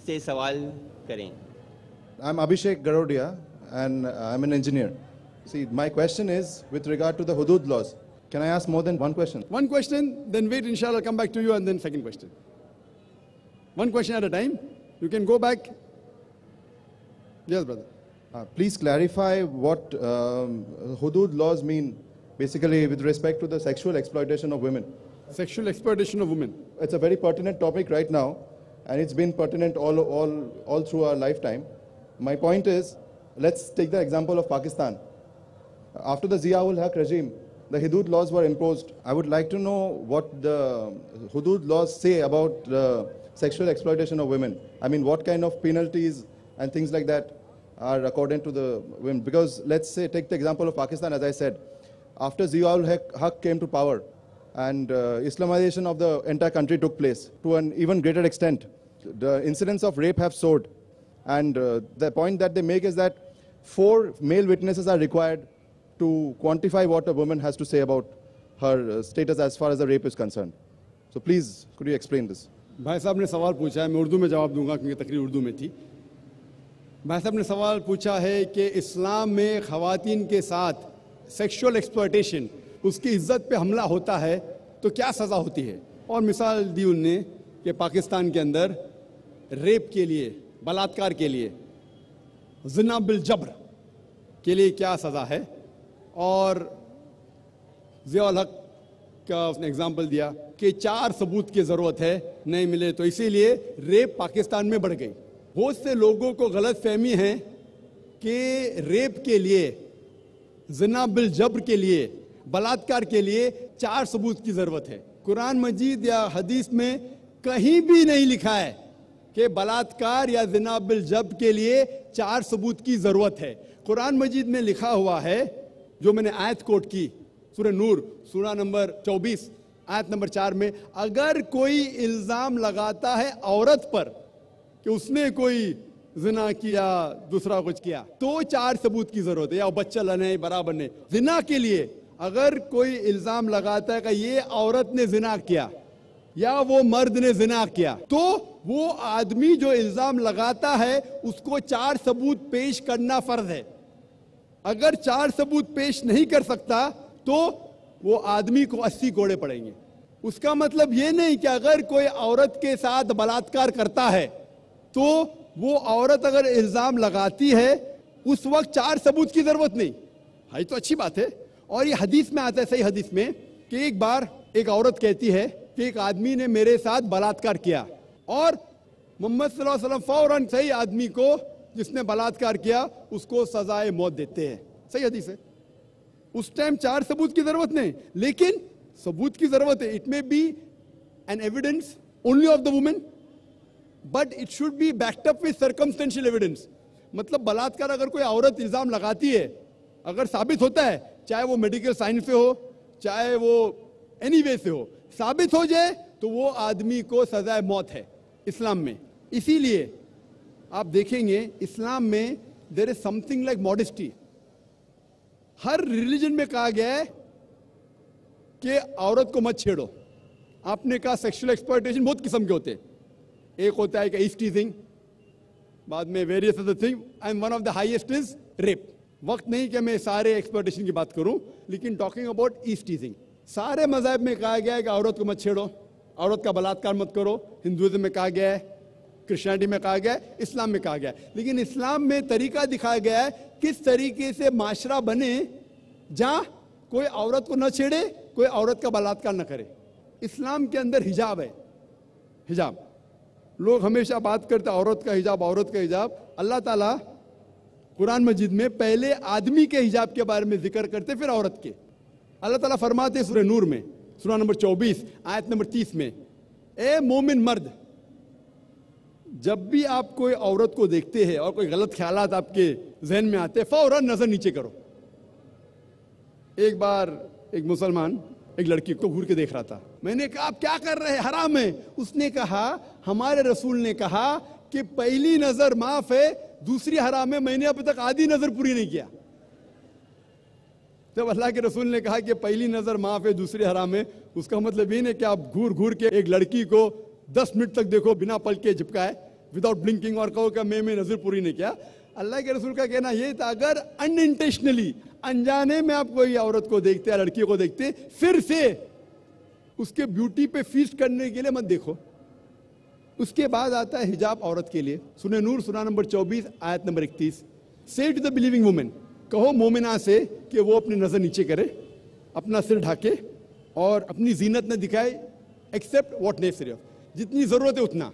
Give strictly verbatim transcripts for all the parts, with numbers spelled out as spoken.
से सवाल करें। I'm Abhishek Garodia and I'm an engineer. See, my question is with regard to the Hudud laws. Can I ask more than one question? One question, then wait, inshallah, come back to you, and then second question. One question at a time. You can go back. Yes, brother. Uh, please clarify what um, Hudud laws mean, basically with respect to the sexual exploitation of women. Sexual exploitation of women. It's a very pertinent topic right now, and it's been pertinent all, all, all through our lifetime. My point is, let's take the example of Pakistan. After the Zia-ul-Haq regime, the Hudud laws were imposed. I would like to know what the Hudud laws say about uh, sexual exploitation of women. I mean, what kind of penalties and things like that are according to the women. Because let's say, take the example of Pakistan, as I said. After Zia-ul-Haq came to power and uh, Islamization of the entire country took place to an even greater extent, the incidents of rape have soared. And uh, the point that they make is that four male witnesses are required to quantify what a woman has to say about her uh, status as far as the rape is concerned. So please, could you explain this? भाई साहब ने सवाल पूछा है, मैं उर्दू में जवाब दूंगा क्योंकि तकरीर उर्दू में थी। भाई साहब ने सवाल पूछा है कि इस्लाम में ख़वातीन के साथ सेक्सुअल एक्सप्लॉयटेशन, उसकी इज्जत पे हमला होता है तो क्या सज़ा होती है। और मिसाल दी उनने कि पाकिस्तान के अंदर रेप के लिए, बलात्कार के लिए, ज़िना बिल जबर के लिए क्या सज़ा है। और ज़िया-उल-हक का उसने एग्जाम्पल दिया कि चार सबूत की ज़रूरत है, नहीं मिले तो इसीलिए रेप पाकिस्तान में बढ़ गई। बहुत से लोगों को गलत फहमी है कि रेप के लिए, ज़िना बिल जबर के लिए, बलात्कार के लिए चार सबूत की ज़रूरत है। कुरान मजीद या हदीस में कहीं भी नहीं लिखा है कि बलात्कार या ज़िना बिल जबर के लिए चार सबूत की ज़रूरत है। कुरान मजीद में लिखा हुआ है, जो मैंने आयत कोट की, सूरह नूर सूरा नंबर चौबीस आयत नंबर चार में, अगर कोई इल्ज़ाम लगाता है औरत पर कि उसने कोई जिना किया, दूसरा कुछ किया, तो चार सबूत की जरूरत है, या बच्चा लाने बराबर ने। जिना के लिए अगर कोई इल्ज़ाम लगाता है कि ये औरत ने जिना किया या वो मर्द ने जिना किया, तो वो आदमी जो इल्ज़ाम लगाता है उसको चार सबूत पेश करना फर्ज है। अगर चार सबूत पेश नहीं कर सकता तो वो आदमी को अस्सी कोड़े पड़ेंगे। उसका मतलब ये नहीं कि अगर कोई औरत के साथ बलात्कार करता है तो वो औरत अगर इल्जाम लगाती है उस वक्त चार सबूत की जरूरत नहीं है, तो अच्छी बात है। और ये हदीस में आता है, सही हदीस में, कि एक बार एक औरत कहती है कि एक आदमी ने मेरे साथ बलात्कार किया, और मोहम्मद सल्लल्लाहु अलैहि वसल्लम फौरन सही आदमी को जिसने बलात्कार किया उसको सजाए मौत देते हैं। सही हदीस है। उस टाइम चार सबूत की जरूरत नहीं, लेकिन सबूत की जरूरत है। It may be an evidence only of the women, but it should be backed up with circumstantial evidence. मतलब बलात्कार अगर कोई औरत इल्जाम लगाती है, अगर साबित होता है, चाहे वो मेडिकल साइंस से हो, चाहे वो एनी वे से हो, साबित हो जाए तो वो आदमी को सजाए मौत है इस्लाम में। इसीलिए आप देखेंगे इस्लाम में there is something like modesty. हर रिलीजन में कहा गया है कि औरत को मत छेड़ो। आपने कहा सेक्सुअल एक्सप्लॉयटेशन बहुत किस्म के होते हैं। एक होता है कि ईज टीजिंग, बाद में various other thing, and one of the highest is rape. वक्त नहीं कि मैं सारे एक्सप्लॉयटेशन की बात करूं, लेकिन टॉकिंग अबाउट ईज टीजिंग, सारे मज़हब में कहा गया है कि औरत को मत छेड़ो, औरत का बलात्कार मत करो। हिंदुइज्म में कहा गया है, क्रिश्चियनिटी में कहा गया है, इस्लाम में कहा गया है। लेकिन इस्लाम में तरीका दिखाया गया है किस तरीके से माशरा बने जहां कोई औरत को न छेड़े, कोई औरत का बलात्कार न करे। इस्लाम के अंदर हिजाब है। हिजाब, लोग हमेशा बात करते हैं औरत का हिजाब, औरत का हिजाब। अल्लाह ताला कुरान मजीद में पहले आदमी के हिजाब के बारे में जिक्र करते, फिर औरत के। अल्लाह ताला फरमाते सूरह नूर में सूरा नंबर चौबीस आयत नंबर तीस में, ए मोमिन मर्द, जब भी आप कोई औरत को देखते हैं और कोई गलत ख्यालात आपके जहन में आते हैं, फौरन नजर नीचे करो। एक बार एक मुसलमान एक लड़की को घूर के देख रहा था। मैंने कहा आप क्या कर रहे हैं, हराम है। उसने कहा हमारे रसूल ने कहा कि पहली नजर माफ है, दूसरी हराम है। मैंने अभी तक आधी नजर पूरी नहीं किया। जब अल्लाह के रसूल ने कहा कि पहली नजर माफ है, दूसरी हराम है, उसका मतलब ये नहीं कि आप घूर घूर के एक लड़की को दस मिनट तक देखो बिना पलक के झपकाए। विदाउट ब्लिंकिंग और कहो कि मैं मैं नजर पूरी नहीं किया। अल्लाह के रसूल का कहना यह था, अगर अनइंटेंशनली अनजाने में आप कोई औरत को देखते या लड़की को देखते, फिर से उसके ब्यूटी पे फीस्ट करने के लिए मत देखो। उसके बाद आता है हिजाब औरत के लिए। सुने नूर सुरा नंबर चौबीस आयत नंबर इकतीस, से टू द बिलीविंग वुमेन, कहो मोमिना से कि वो अपनी नजर नीचे करे, अपना सिर ढाके और अपनी जीनत न दिखाए, एक्सेप्ट व्हाट नेसेसरी, जितनी जरूरत है उतना,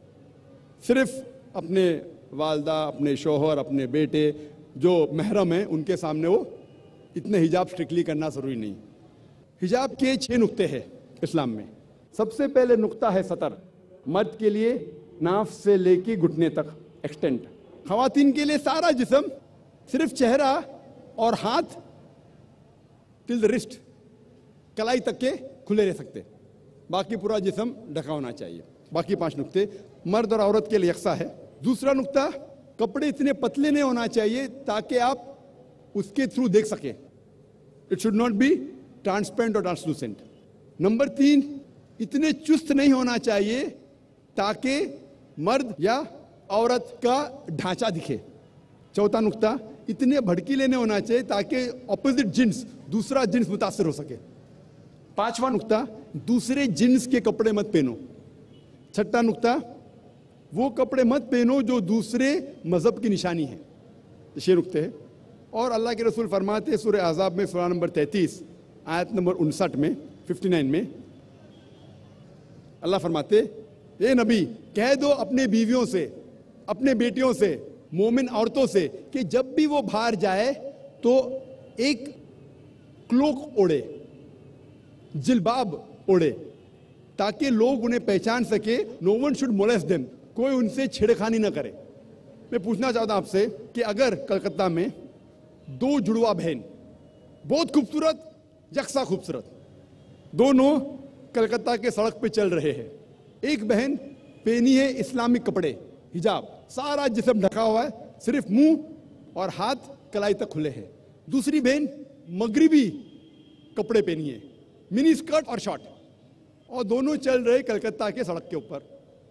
सिर्फ अपने वालदा, अपने शोहर, अपने बेटे जो महरम हैं उनके सामने वो इतने हिजाब स्ट्रिक्टली करना जरूरी नहीं। हिजाब के छह नुक्ते हैं इस्लाम में। सबसे पहले नुक्ता है सतर, मर्द के लिए नाफ से लेके घुटने तक एक्सटेंट, खवातीन के लिए सारा जिस्म, सिर्फ चेहरा और हाथ टिल द रिस्ट, कलाई तक के खुले रह सकते, बाकी पूरा जिस्म ढका होना चाहिए। बाकी पांच नुक्ते मर्द और औरत के लिए यकसा है। दूसरा नुक्ता, कपड़े इतने पतले नहीं होना चाहिए ताकि आप उसके थ्रू देख सकें, it should not be transparent और ट्रांसलूसेंट। नंबर तीन, इतने चुस्त नहीं होना चाहिए ताकि मर्द या औरत का ढांचा दिखे। चौथा नुक्ता, इतने भड़कीले नहीं होना चाहिए ताकि ऑपोजिट जिन्स, दूसरा जिन्स मुतासर हो सके। पांचवा नुक्ता, दूसरे जिन्स के कपड़े मत पहनो। छठा नुक्ता, वो कपड़े मत पहनो जो दूसरे मजहब की निशानी है। छह नुक्ते हैं। और अल्लाह के रसूल फरमाते सूरह अहज़ाब में सूरा नंबर तैंतीस आयत नंबर उनसठ में उनसठ में अल्लाह फरमाते, ए नबी कह दो अपने बीवियों से, अपने बेटियों से, मोमिन औरतों से कि जब भी वो बाहर जाए तो एक क्लोक ओढ़े, जिलबाब ओढ़े, ताकि लोग उन्हें पहचान सके। No one should molest them, कोई उनसे छेड़खानी ना करे। मैं पूछना चाहता हूं आपसे कि अगर कलकत्ता में दो जुड़वा बहन, बहुत खूबसूरत, यकसा खूबसूरत, दोनों कलकत्ता के सड़क पे चल रहे हैं, एक बहन पहनी है इस्लामिक कपड़े, हिजाब, सारा जिस्म ढका हुआ है, सिर्फ मुंह और हाथ कलाई तक खुले हैं। दूसरी बहन मगरिबी कपड़े पहनी है, मिनी स्कर्ट और शॉर्ट, और दोनों चल रहे कलकत्ता के सड़क के ऊपर।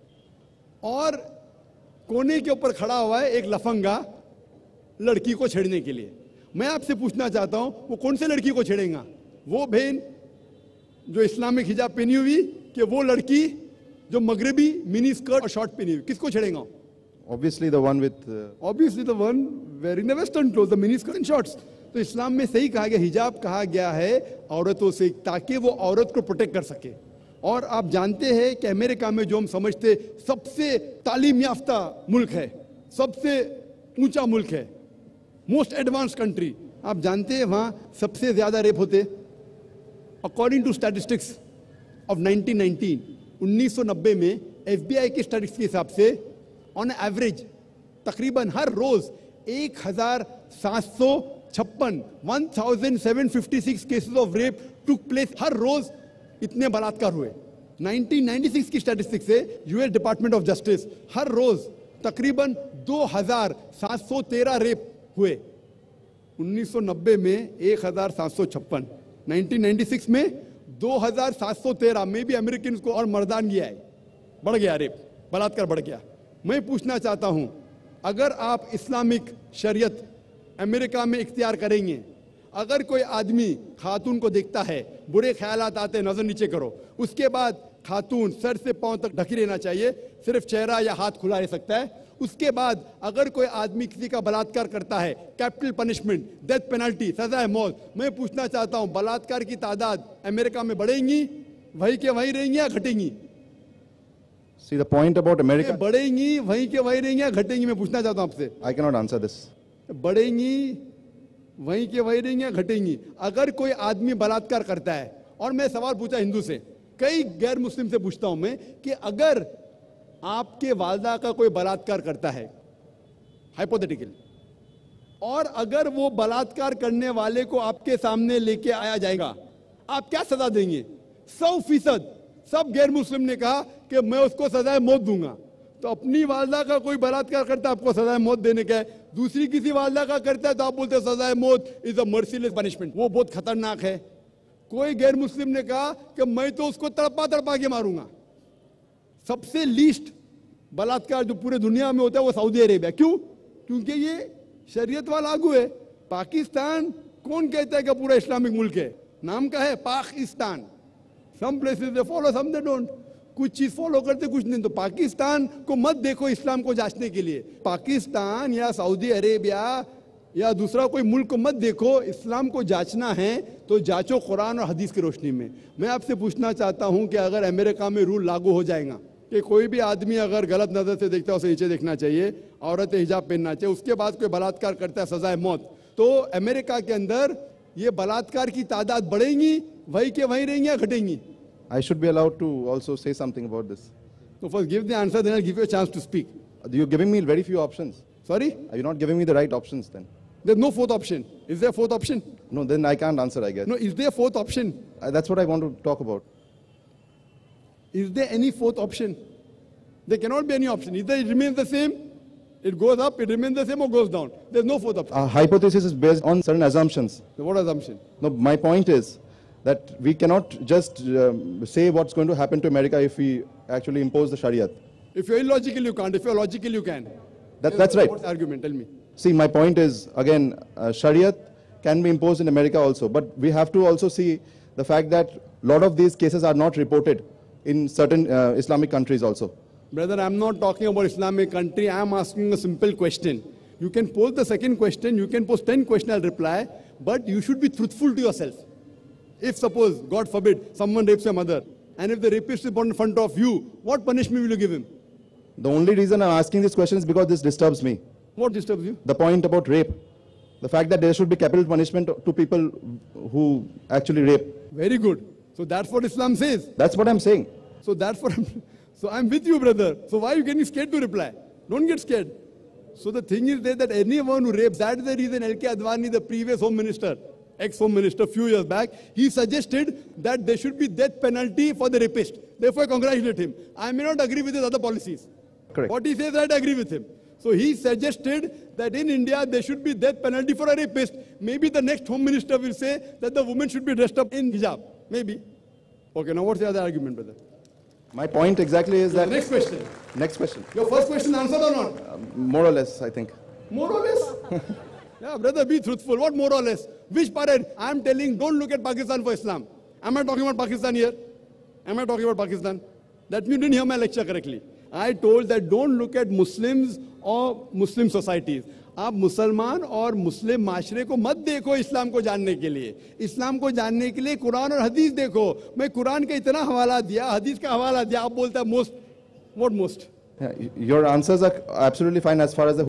और कोने के ऊपर खड़ा हुआ है एक लफंगा लड़की को छेड़ने के लिए। मैं आपसे पूछना चाहता हूं, वो कौन से लड़की को छेड़ेगा? वो बहन जो इस्लामिक हिजाब पहनी हुई कि वो लड़की जो मगरिबी मिनी स्कर्ट और शॉर्ट पहनी हुई? किसको छेड़ेगा? Obviously the one with uh... obviously the one wearing the western clothes, the mini skirt and shorts. तो इस्लाम में सही कहा गया, हिजाब कहा गया है औरतों से ताकि वो औरत को प्रोटेक्ट कर सके। और आप जानते हैं कि अमेरिका में जो हम समझते सबसे तालीम याफ्ता मुल्क है, सबसे ऊंचा मुल्क है, मोस्ट एडवांस कंट्री, आप जानते हैं वहां सबसे ज्यादा रेप होते। According to statistics of nineteen nineteen, उन्नीस सौ नब्बे में एफबीआई की स्टैटिस्टिक्स के हिसाब से ऑन एवरेज तकरीबन हर रोज एक हजार सात सौ छप्पन one thousand seven fifty six cases of rape took place. हर रोज इतने बलात्कार हुए। नाइनटीन नाइंटी सिक्स की स्टैटिस्टिक्स से यूएस डिपार्टमेंट ऑफ जस्टिस हर रोज तकरीबन दो हजार सात सौ तेरह रेप हुए। उन्नीस सौ नब्बे में एक हजार सात सौ छप्पन, नाइनटीन नाइंटी सिक्स में दो हजार सात सौ तेरह में भी अमेरिकन को और मर्दानगी आई, बढ़ गया रेप, बलात्कार बढ़ गया। मैं पूछना चाहता हूं, अगर आप इस्लामिक शरीयत अमेरिका में इख्तियार करेंगे, अगर कोई आदमी खातून को देखता है, बुरे ख्यालात आते, नजर नीचे करो, उसके बाद खातून सर से पांव तक ढकी रहना चाहिए, सिर्फ चेहरा या हाथ खुला रह सकता है। उसके बाद अगर कोई आदमी किसी का बलात्कार करता है, कैपिटल पनिशमेंट, डेथ पेनल्टी, सजा है मौत। मैं पूछना चाहता हूं, बलात्कार की तादाद अमेरिका में बढ़ेंगी, वही के वही रहेंगी या घटेंगी? See the point about America. बढ़ेंगी, वही के वही रहेंगी या घटेंगी? मैं पूछना चाहता हूं आपसे। I cannot answer this. बढ़ेंगी, वहीं के वहीं रहेंगी या घटेंगी? अगर कोई आदमी बलात्कार करता है, और मैं सवाल पूछा हिंदू से, कई गैर मुस्लिम से पूछता हूं मैं कि अगर आपके वालदा का कोई बलात्कार करता है, हाइपोथेटिकल, और अगर वो बलात्कार करने वाले को आपके सामने लेके आया जाएगा, आप क्या सजा देंगे? सौ फीसद सब गैर मुस्लिम ने कहा कि मैं उसको सजाए मौत दूंगा। तो अपनी वालदा का कोई बलात्कार करता है, आपको सजाए मौत देने का है। दूसरी किसी वालदा का करता है तो आप बोलते हैं सजाए मौत इज अ मर्सीलेस पनिशमेंट, वो बहुत खतरनाक है। कोई गैर मुस्लिम ने कहा कि मैं तो उसको तड़पा तड़पा के मारूंगा। सबसे लीस्ट बलात्कार जो पूरे दुनिया में होता है वो सऊदी अरेबिया। क्यों? क्योंकि ये शरीयत वाला लागू है। पाकिस्तान कौन कहता है कि पूरा इस्लामिक मुल्क है? नाम का है Pakistan. Some places they follow, some they don't. कुछ चीज फॉलो करते, कुछ नहीं। तो पाकिस्तान को मत देखो इस्लाम को जांचने के लिए। पाकिस्तान या सऊदी अरेबिया या दूसरा कोई मुल्क को मत देखो। इस्लाम को जांचना है तो जांचो कुरान और हदीस की रोशनी में। मैं आपसे पूछना चाहता हूं कि अगर अमेरिका में रूल लागू हो जाएगा कि कोई भी आदमी अगर गलत नजर से देखता है उसे नीचे देखना चाहिए, औरत हिजाब पहनना चाहिए, उसके बाद कोई बलात्कार करता है सजाए मौत, तो अमेरिका के अंदर ये बलात्कार की तादाद बढ़ेंगी, वही के वहीं रहेंगी या घटेंगी? I should be allowed to also say something about this. So first give the answer, then I'll give you a chance to speak. You're giving me very few options. Sorry? Are you not giving me the right options then? There's no fourth option. Is there a fourth option? No, then I can't answer, I guess. No, is there a fourth option? Uh, that's what I want to talk about. Is there any fourth option? There cannot be any option. Either it remains the same, it goes up, it remains the same, or goes down. There's no fourth option. Our hypothesis is based on certain assumptions. So what assumption? No, my point is that we cannot just um, say what's going to happen to America if we actually impose the Shariat. If you're illogical, you can't. If you're logical, you can. That, that's right. What's the argument? Tell me. See, my point is, again, uh, Shariat can be imposed in America also, but we have to also see the fact that a lot of these cases are not reported in certain uh, Islamic countries also. Brother, I'm not talking about Islamic country. I'm asking a simple question. You can pose the second question, you can pose ten questions, I'll reply, but you should be truthful to yourself. If suppose, God forbid, someone rapes your mother, and if the rapist is born in front of you, what punishment will you give him? The only reason I'm asking this question is because this disturbs me. What disturbs you? The point about rape. The fact that there should be capital punishment to people who actually rape. Very good. So that's what Islam says. That's what I'm saying. So that's what I'm, so I'm with you, brother. So why are you getting scared to reply? Don't get scared. So the thing is there that anyone who rapes, that is the reason L K Advani, the previous home minister, ex-home minister, few years back, he suggested that there should be death penalty for the rapist. Therefore, I congratulate him. I may not agree with his other policies. Correct. What he says, I agree with him. So he suggested that in India, there should be death penalty for a rapist. Maybe the next home minister will say that the woman should be dressed up in hijab. Maybe. Okay, now what's the other argument, brother? My point exactly is So that... next question. Next question. Your first question answered or not? Uh, more or less, I think. More or less? Yeah, brother, be truthful. What more or less? Which part? I am telling, don't look at Pakistan for Islam. Am I talking about Pakistan here? Am I talking about Pakistan? That means you didn't hear my lecture correctly. I told that don't look at Muslims or Muslim societies. आप मुसलमान और मुस्लिम माशरे को मत देखो इस्लाम को जानने के लिए. इस्लाम को जानने के लिए कुरान और हदीस देखो. मैं कुरान का इतना हवाला दिया, हदीस का हवाला दिया, आप बोलता है most. What most? Yeah, your answers are absolutely fine as far as the